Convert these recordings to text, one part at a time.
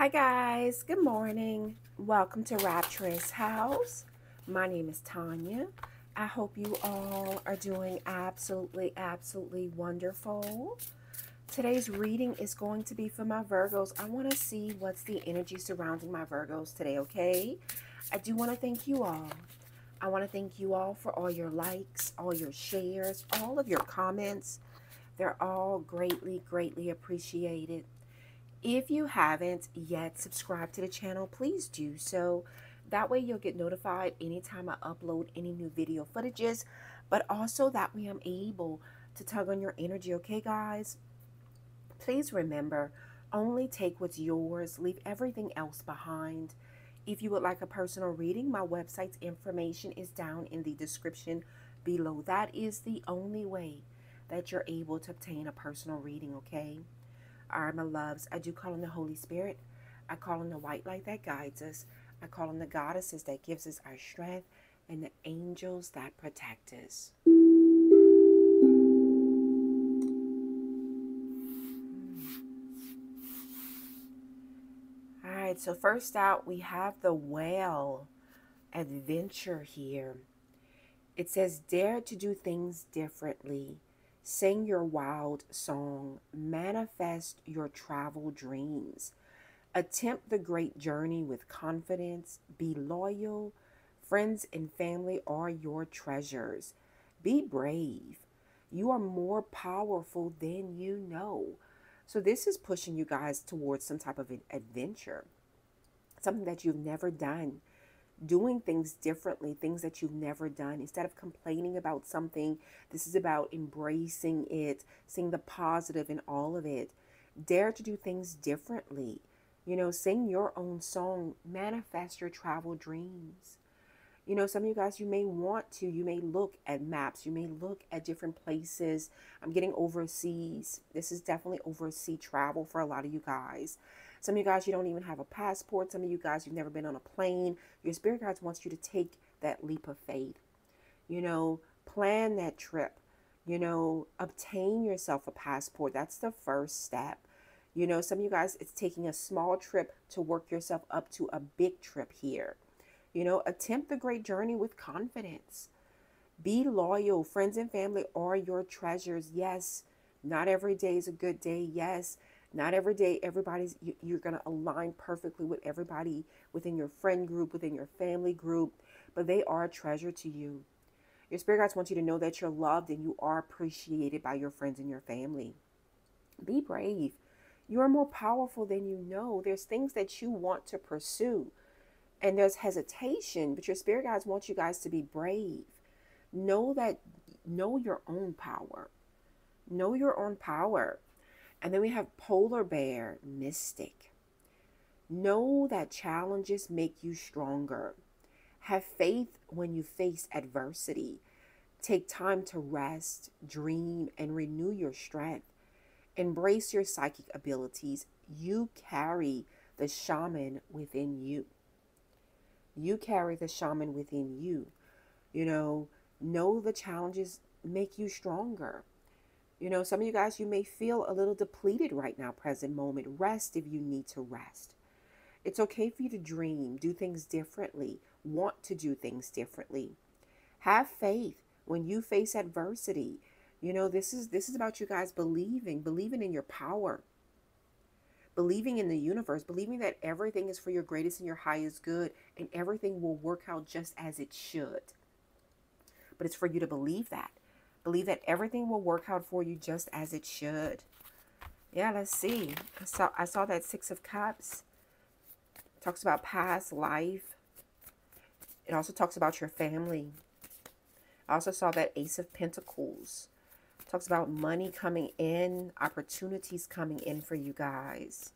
Guys, good morning. Welcome to Rapturous house. My name is Tanya. I hope you all are doing absolutely wonderful. Today's reading is going to be for my Virgos. I want to see what's the energy surrounding my Virgos today, okay? I do want to thank you all. I want to thank you all for all your likes, all your shares, all of your comments. They're all greatly appreciated. If you haven't yet subscribed to the channel, please do so. That way you'll get notified anytime I upload any new video footages, but also that way I'm able to tug on your energy, okay guys? Please remember, only take what's yours, leave everything else behind. If you would like a personal reading, my website's information is down in the description below. That is the only way that you're able to obtain a personal reading, okay? All right, my loves, I do call on the Holy Spirit. I call on the white light that guides us. I call on the goddesses that gives us our strength and the angels that protect us. All right, so first out, we have the whale adventure here. It says, dare to do things differently. Sing your wild song. Manifest your travel dreams. Attempt the great journey with confidence. Be loyal. Friends and family are your treasures. Be brave. You are more powerful than you know. So this is pushing you guys towards some type of an adventure. Something that you've never done. Doing things differently, things that you've never done. Instead of complaining about something, this is about embracing it, seeing the positive in all of it. Dare to do things differently. You know, sing your own song, manifest your travel dreams. You know, some of you guys, you may look at maps, you may look at different places. I'm getting overseas. This is definitely overseas travel for a lot of you guys. Some of you guys, you don't even have a passport. Some of you guys, you've never been on a plane. Your spirit guides wants you to take that leap of faith. You know, plan that trip. You know, obtain yourself a passport. That's the first step. You know, some of you guys, it's taking a small trip to work yourself up to a big trip here. You know, attempt the great journey with confidence. Be loyal. Friends and family are your treasures. Yes, not every day is a good day. Yes, not every day you're going to align perfectly with everybody within your friend group, within your family group, but they are a treasure to you. Your spirit guides want you to know that you're loved and you are appreciated by your friends and your family. Be brave. You are more powerful than you know. There's things that you want to pursue and there's hesitation, but your spirit guides want you guys to be brave. Know your own power. Know your own power. And then we have polar bear, mystic. Know that challenges make you stronger. Have faith when you face adversity. Take time to rest, dream, and renew your strength. Embrace your psychic abilities. You carry the shaman within you. You carry the shaman within you. You know the challenges make you stronger. You know, some of you guys, you may feel a little depleted right now, present moment. Rest if you need to rest. It's okay for you to dream, do things differently, want to do things differently. Have faith when you face adversity. You know, this is about you guys believing in your power, believing in the universe, believing that everything is for your greatest and your highest good, and everything will work out just as it should. But it's for you to believe that. Believe that everything will work out for you just as it should. Yeah, let's see. I saw that Six of Cups. It talks about past life. It also talks about your family. I also saw that Ace of Pentacles. It talks about money coming in, opportunities coming in for you guys.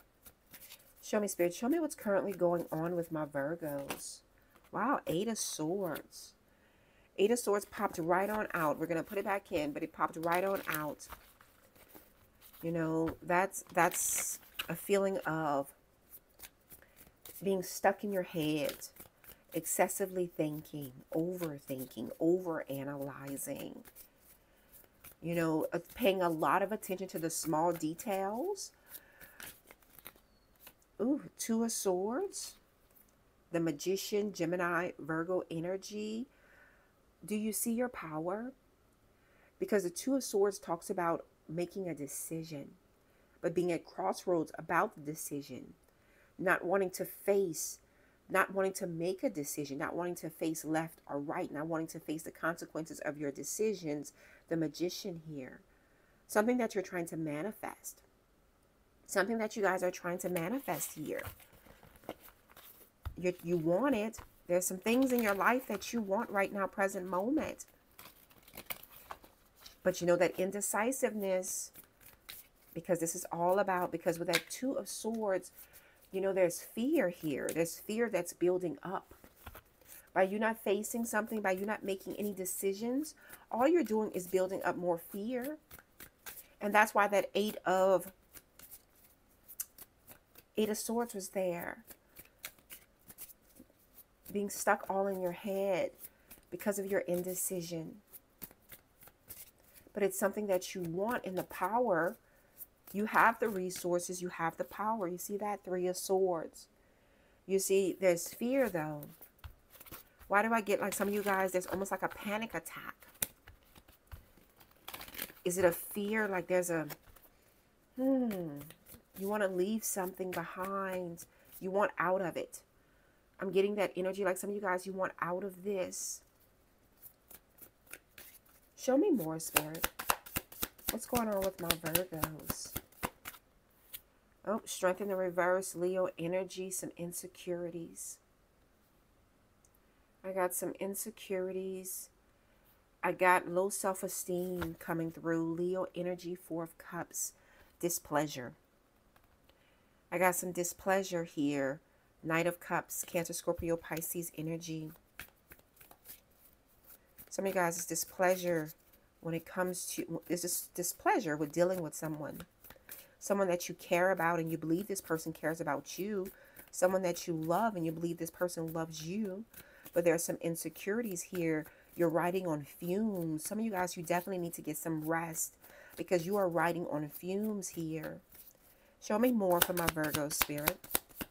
Show me, Spirit. Show me what's currently going on with my Virgos. Wow, Eight of Swords. Eight of Swords popped right on out. We're going to put it back in, but it popped right on out. You know, that's a feeling of being stuck in your head, excessively thinking, overthinking, overanalyzing. You know, paying a lot of attention to the small details. Ooh, Two of Swords, the Magician, Gemini, Virgo energy. Do you see your power? Because the Two of Swords talks about making a decision, but being at crossroads about the decision, not wanting to face, not wanting to make a decision, not wanting to face left or right, not wanting to face the consequences of your decisions. The Magician here. Something that you're trying to manifest. Something that you guys are trying to manifest here. You want it. There's some things in your life that you want right now, present moment. But you know that indecisiveness, because this is all about, because with that Two of Swords, you know, there's fear here. There's fear that's building up. By you not facing something, by you not making any decisions, all you're doing is building up more fear. And that's why that Eight of Swords was there. Being stuck all in your head because of your indecision. But it's something that you want in the power. You have the resources, you have the power. You see that Three of Swords. You see, there's fear though. Why do I get like some of you guys, there's almost like a panic attack? Is it a fear? Like there's a, you want to leave something behind. You want out of it. I'm getting that energy. Like some of you guys, you want out of this. Show me more, Spirit. What's going on with my Virgos? Oh, Strength in the reverse. Leo energy. Some insecurities. I got some insecurities. I got low self-esteem coming through. Leo energy. Four of Cups. Displeasure. I got some displeasure here. Knight of Cups. Cancer, Scorpio, Pisces energy. Some of you guys, is displeasure when it comes to, is this displeasure with dealing with someone. Someone that you care about and you believe this person cares about you. Someone that you love and you believe this person loves you. But there are some insecurities here. You're riding on fumes. Some of you guys, you definitely need to get some rest because you are riding on fumes here. Show me more for my Virgo, Spirit.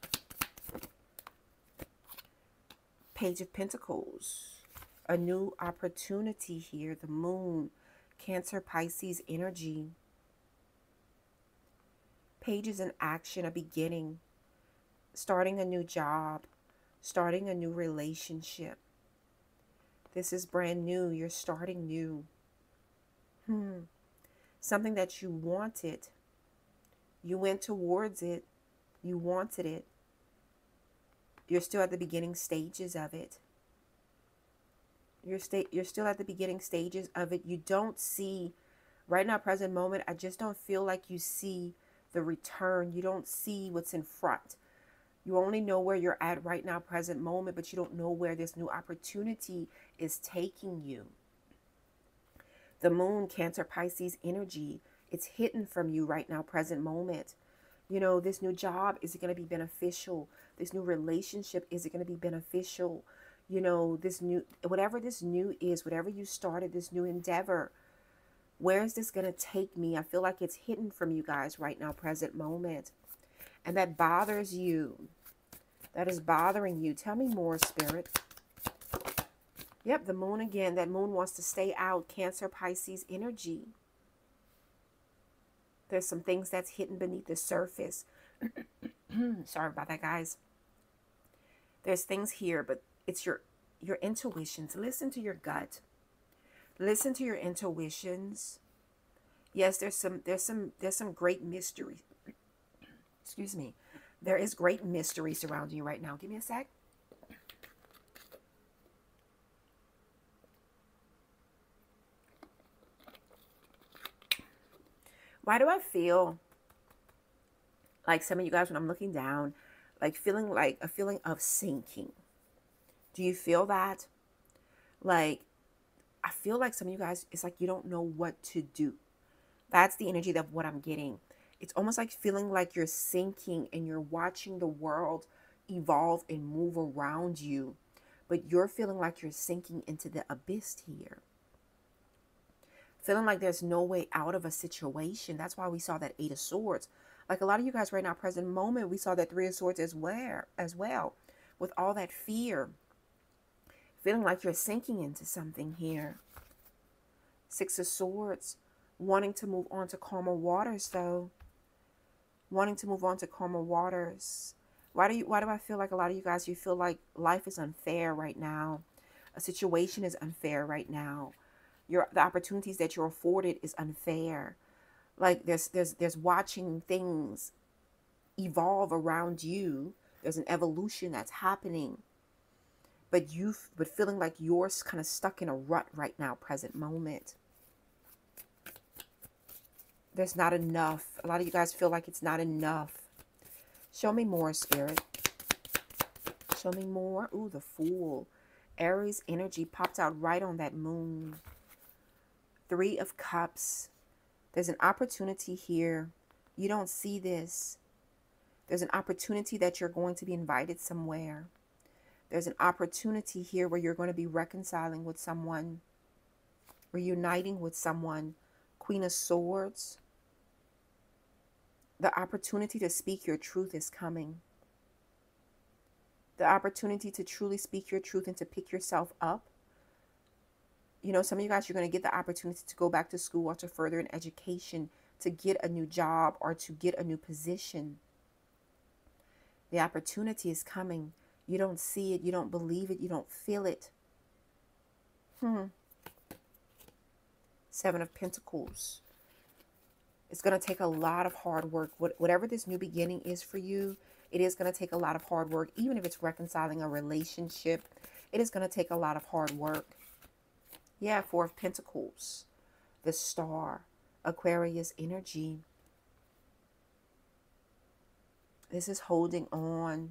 Page of Pentacles. A new opportunity here. The Moon. Cancer, Pisces energy. Pages in action. A beginning. Starting a new job. Starting a new relationship. This is brand new. You're starting new. Something that you wanted. You went towards it. You wanted it. You're still at the beginning stages of it. You're still at the beginning stages of it. You don't see, right now, present moment, I just don't feel like you see the return. You don't see what's in front. You only know where you're at right now, present moment, but you don't know where this new opportunity is taking you. The Moon, Cancer, Pisces energy, it's hidden from you right now, present moment. You know, this new job, is it going to be beneficial? This new relationship, is it going to be beneficial? You know, this new, whatever this new is, whatever you started, this new endeavor, where is this going to take me? I feel like it's hidden from you guys right now, present moment. And that bothers you. That is bothering you. Tell me more, Spirit. Yep, the Moon again. That Moon wants to stay out. Cancer, Pisces energy. There's some things that's hidden beneath the surface. Sorry about that, guys. There's things here, but it's your intuitions. Listen to your gut. Listen to your intuitions. Yes, there's some great mystery. Excuse me. There is great mystery surrounding you right now. Give me a sec. Why do I feel like some of you guys, when I'm looking down, feeling like a feeling of sinking? Do you feel that? Like, I feel like some of you guys, it's like you don't know what to do. That's the energy of what I'm getting. It's almost like feeling like you're sinking and you're watching the world evolve and move around you, but you're feeling like you're sinking into the abyss here. Feeling like there's no way out of a situation. That's why we saw that Eight of Swords. Like a lot of you guys right now, present moment, we saw that Three of Swords as well, with all that fear, feeling like you're sinking into something here. Six of Swords, wanting to move on to calmer waters though. Wanting to move on to calmer waters. Why do I feel like a lot of you guys, you feel like life is unfair right now? A situation is unfair right now. The opportunities that you're afforded is unfair. Like there's watching things evolve around you. There's an evolution that's happening. But feeling like you're kind of stuck in a rut right now, present moment. There's not enough. A lot of you guys feel like it's not enough. Show me more, Spirit. Show me more. Ooh, the Fool. Aries energy popped out right on that moon. Three of Cups. There's an opportunity here. You don't see this. There's an opportunity that you're going to be invited somewhere. There's an opportunity here where you're going to be reconciling with someone, reuniting with someone. Queen of Swords. The opportunity to speak your truth is coming. The opportunity to truly speak your truth and to pick yourself up. You know, some of you guys, you're going to get the opportunity to go back to school or to further an education, to get a new job or to get a new position. The opportunity is coming. You don't see it. You don't believe it. You don't feel it. Seven of Pentacles. It's going to take a lot of hard work. Whatever this new beginning is for you, it is going to take a lot of hard work. Even if it's reconciling a relationship, it is going to take a lot of hard work. Yeah, Four of Pentacles. The Star. Aquarius energy. This is holding on.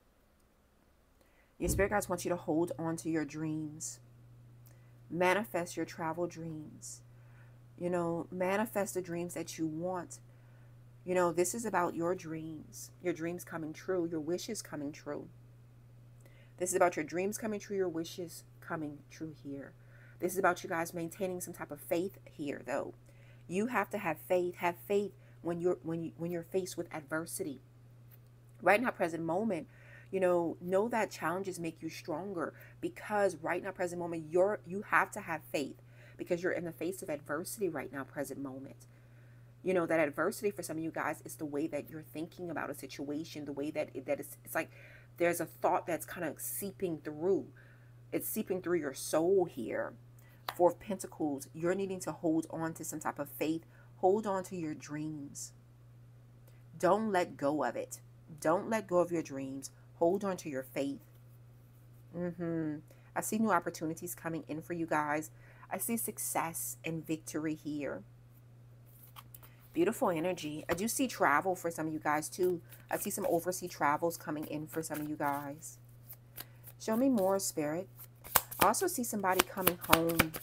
Your spirit guides want you to hold on to your dreams. Manifest your travel dreams. You know, manifest the dreams that you want. You know, this is about your dreams coming true, your wishes coming true. This is about your dreams coming true, your wishes coming true here. This is about you guys maintaining some type of faith here, though. You have to have faith. Have faith when you're faced with adversity. Right now, present moment, you know that challenges make you stronger, because right now, present moment, you have to have faith because you're in the face of adversity right now, present moment. You know, that adversity for some of you guys is the way that you're thinking about a situation, the way that it's like there's a thought that's kind of seeping through. It's seeping through your soul here. Four of Pentacles, you're needing to hold on to some type of faith. Hold on to your dreams. Don't let go of it. Don't let go of your dreams. Hold on to your faith. I see new opportunities coming in for you guys. I see success and victory here. Beautiful energy. I do see travel for some of you guys too. I see some overseas travels coming in for some of you guys. Show me more, Spirit. I also see somebody coming home.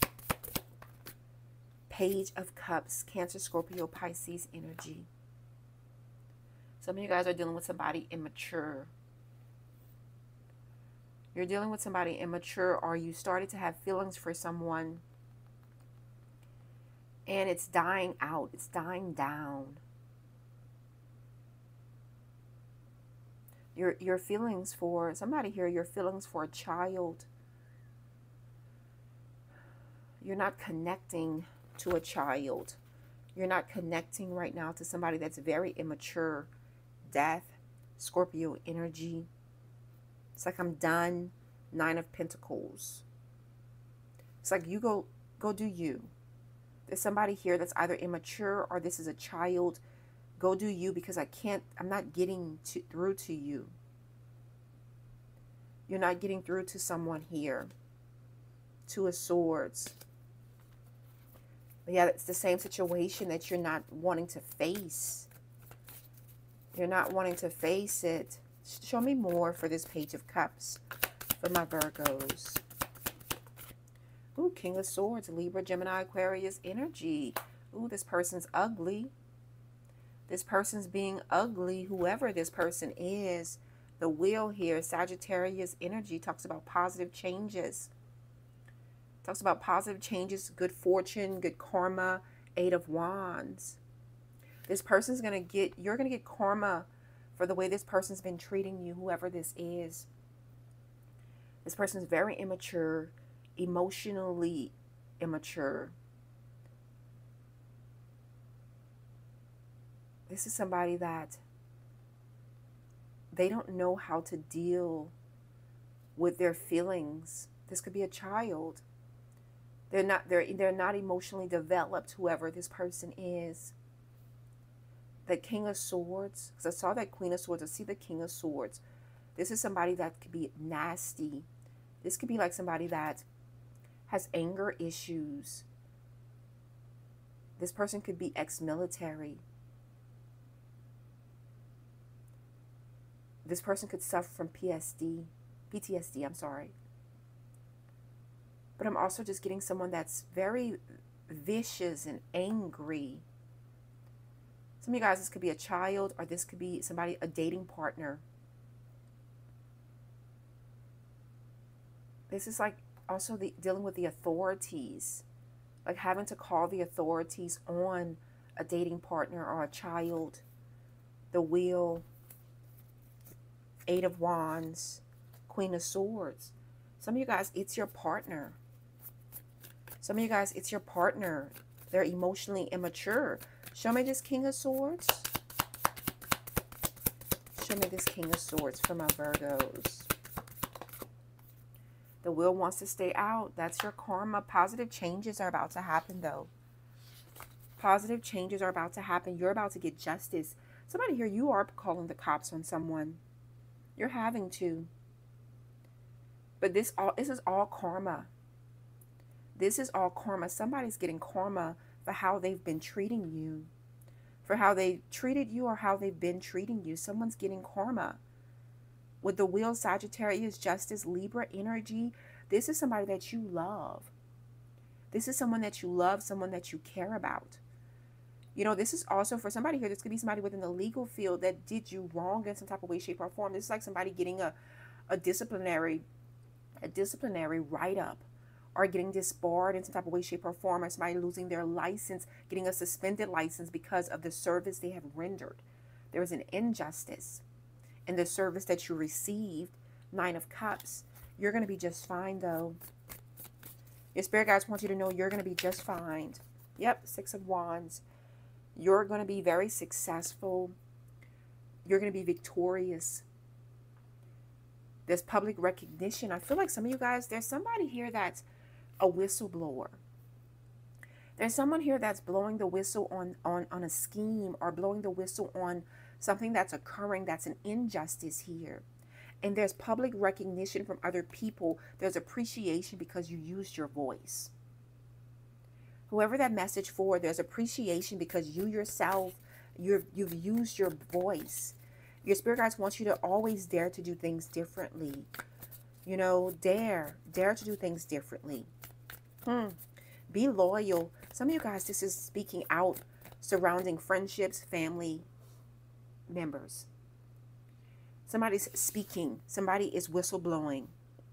Page of Cups. Cancer, Scorpio, Pisces energy. Some of you guys are dealing with somebody immature. You're dealing with somebody immature, or you started to have feelings for someone and it's dying out. It's dying down. Your feelings for somebody here, your feelings for a child. You're not connecting to a child. You're not connecting right now to somebody that's very immature. Death, Scorpio energy. It's like I'm done. Nine of Pentacles. It's like you go do you. There's somebody here that's either immature or this is a child. Go do you, because I'm not getting through to you. You're not getting through to someone here. Two of Swords. But yeah, it's the same situation that you're not wanting to face. You're not wanting to face it. Show me more for this Page of Cups for my Virgos. Ooh, King of Swords, Libra, Gemini, Aquarius energy. Ooh, this person's ugly. This person's being ugly, whoever this person is. The Wheel here, Sagittarius energy, talks about positive changes. Talks about positive changes, good fortune, good karma. Eight of Wands. This person's going to get, you're going to get karma for the way this person's been treating you, whoever this is. This person's very immature, emotionally immature. This is somebody that they don't know how to deal with their feelings. This could be a child. They're not emotionally developed, whoever this person is. The King of Swords, because I saw that Queen of Swords, I see the King of Swords. This is somebody that could be nasty. This could be like somebody that has anger issues. This person could be ex-military. This person could suffer from PTSD, I'm sorry. But I'm also just getting someone that's very vicious and angry. Some of you guys, this could be a child, or this could be somebody, a dating partner. This is like also dealing with the authorities, like having to call the authorities on a dating partner or a child. The Wheel, Eight of Wands, Queen of Swords. Some of you guys, it's your partner. Some of you guys, it's your partner. They're emotionally immature. Show me this King of Swords. Show me this King of Swords for my Virgos. The Wheel wants to stay out. That's your karma. Positive changes are about to happen, though. Positive changes are about to happen. You're about to get justice. Somebody here, you are calling the cops on someone. You're having to. But this is all karma. This is all karma. Somebody's getting karma for how they've been treating you. For how they treated you or how they've been treating you. Someone's getting karma. With the Wheel, Sagittarius, Justice, Libra energy, this is somebody that you love. This is someone that you love, someone that you care about. You know, this is also for somebody here, this could be somebody within the legal field that did you wrong in some type of way, shape, or form. This is like somebody getting a disciplinary write-up, or getting disbarred in some type of way, shape, or form, or somebody losing their license, getting a suspended license because of the service they have rendered. There is an injustice in the service that you received. Nine of Cups. You're going to be just fine, though. Your spirit guides want you to know you're going to be just fine. Yep, Six of Wands. You're going to be very successful. You're going to be victorious. There's public recognition. I feel like some of you guys, there's somebody here that's a whistleblower. There's someone here that's blowing the whistle on a scheme, or blowing the whistle on something that's occurring, that's an injustice here. And there's public recognition from other people. There's appreciation because you used your voice. Whoever that message for, there's appreciation because you yourself, you've used your voice. Your spirit guides want you to always dare to do things differently. You know, dare to do things differently. Be loyal. Some of you guys, this is speaking out surrounding friendships, family members. Somebody's speaking. Somebody is whistleblowing.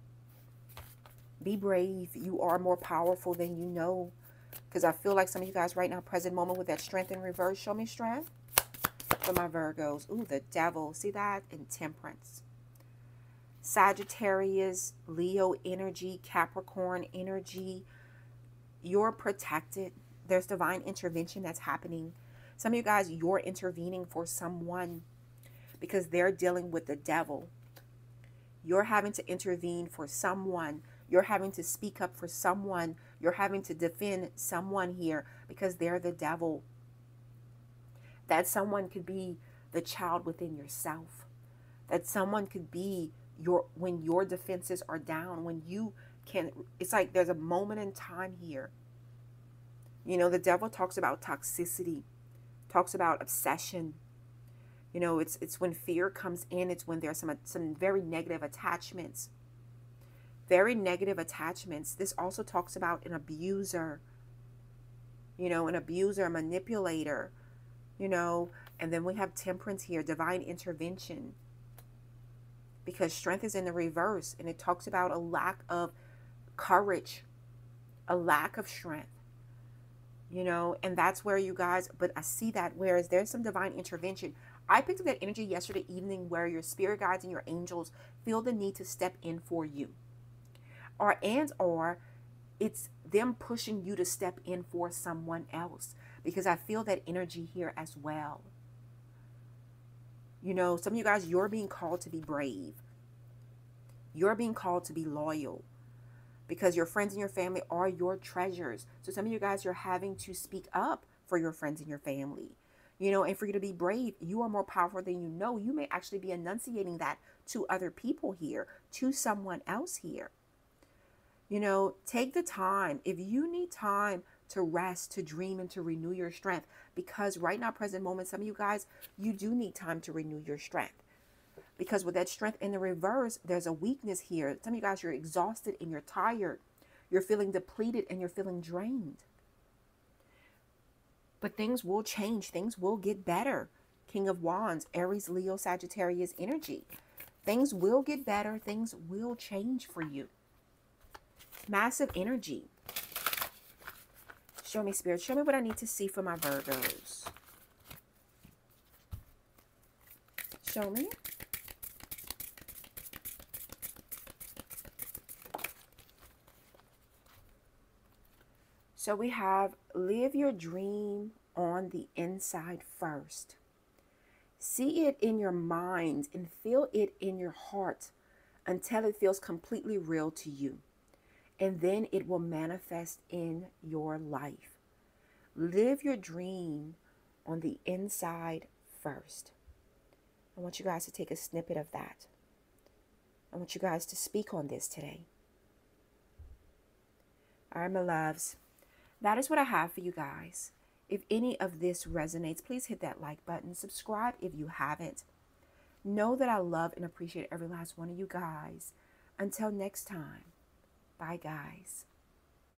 Be brave. You are more powerful than you know. Because I feel like some of you guys right now, present moment with that strength in reverse. Show me strength for my Virgos. Ooh, the Devil. See that? And Temperance. Sagittarius, Leo energy, Capricorn energy. You're protected. There's divine intervention that's happening. Some of you guys, you're intervening for someone because they're dealing with the devil. You're having to intervene for someone. You're having to speak up for someone. You're having to defend someone here because they're the devil. That someone could be the child within yourself. That someone could be when your defenses are down, when you can, it's like there's a moment in time here. You know, the devil talks about toxicity, talks about obsession. You know, it's when fear comes in. It's when there's some very negative attachments. Very negative attachments. This also talks about an abuser. You know, an abuser, a manipulator. You know, and then we have Temperance here, divine intervention. Because strength is in the reverse. And it talks about a lack of courage. A lack of strength. you know, and that's where you guys, but I see that whereas there's some divine intervention. I picked up that energy yesterday evening where your spirit guides and your angels feel the need to step in for you, or it's them pushing you to step in for someone else, because I feel that energy here as well. You know, some of you guys, you're being called to be brave. You're being called to be loyal, because your friends and your family are your treasures. So some of you guys, you're having to speak up for your friends and your family, you know, and for you to be brave. You are more powerful than you know. You may actually be enunciating that to other people here, to someone else here. You know, take the time. If you need time to rest, to dream, and to renew your strength, because right now, present moment, some of you guys, you do need time to renew your strength. Because with that strength in the reverse, there's a weakness here. Some of you guys, you're exhausted and you're tired. You're feeling depleted and you're feeling drained. But things will change. Things will get better. King of Wands, Aries, Leo, Sagittarius energy. Things will get better. Things will change for you. Massive energy. Show me, Spirit. Show me what I need to see for my Virgos. Show me. So we have live your dream on the inside first. See it in your mind and feel it in your heart until it feels completely real to you. And then it will manifest in your life. Live your dream on the inside first. I want you guys to take a snippet of that. I want you guys to speak on this today. All right, my loves. That is what I have for you guys. If any of this resonates, please hit that like button. Subscribe if you haven't. Know that I love and appreciate every last one of you guys. Until next time. Bye, guys.